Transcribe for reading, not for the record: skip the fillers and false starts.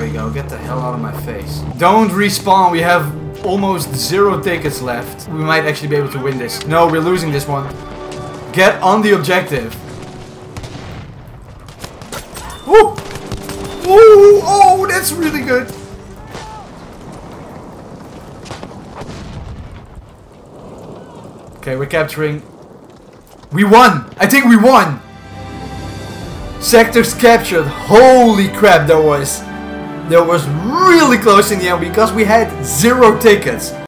you go. Get the hell out of my face. Don't respawn. We have almost 0 tickets left. We might actually be able to win this. No, we're losing this one. Get on the objective. Woo! Woo! Oh, that's really good. Okay, we're capturing. We won! I think we won! Sectors captured. Holy crap, that was really close in the end because we had 0 tickets.